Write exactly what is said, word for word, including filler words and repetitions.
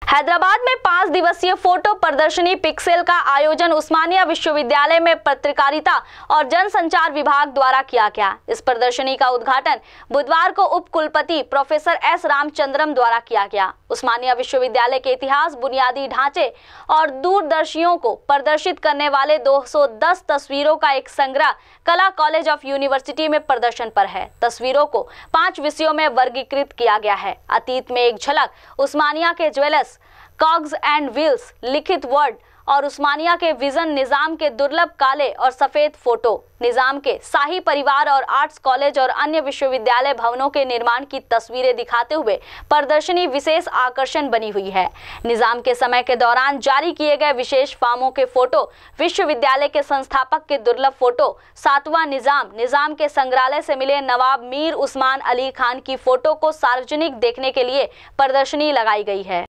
हैदराबाद में पांच दिवसीय फोटो प्रदर्शनी पिक्सेल का आयोजन उस्मानिया विश्वविद्यालय में पत्रकारिता और जनसंचार विभाग द्वारा किया गया। इस प्रदर्शनी का उद्घाटन बुधवार को उप कुलपति प्रोफेसर एस रामचंद्रम द्वारा किया गया। उस्मानिया विश्वविद्यालय के इतिहास, बुनियादी ढांचे और दूरदर्शियों को प्रदर्शित करने वाले दो सौ दस तस्वीरों का एक संग्रह कला कॉलेज ऑफ यूनिवर्सिटी में प्रदर्शन पर है। तस्वीरों को पांच विषयों में वर्गीकृत किया गया है। अतीत में एक झलक, उस्मानिया के ज्वेलर्स, कॉग्स एंड व्हील्स, लिखित वर्ड और उस्मानिया के विजन, निजाम के दुर्लभ काले और सफेद फोटो, निजाम के शाही परिवार और आर्ट्स कॉलेज और अन्य विश्वविद्यालय भवनों के निर्माण की तस्वीरें दिखाते हुए प्रदर्शनी विशेष आकर्षण बनी हुई है। निजाम के समय के दौरान जारी किए गए विशेष फार्मों के फोटो, विश्वविद्यालय के संस्थापक के दुर्लभ फोटो, सातवां निजाम, निजाम के संग्रहालय से मिले नवाब मीर उस्मान अली खान की फोटो को सार्वजनिक देखने के लिए प्रदर्शनी लगाई गई है।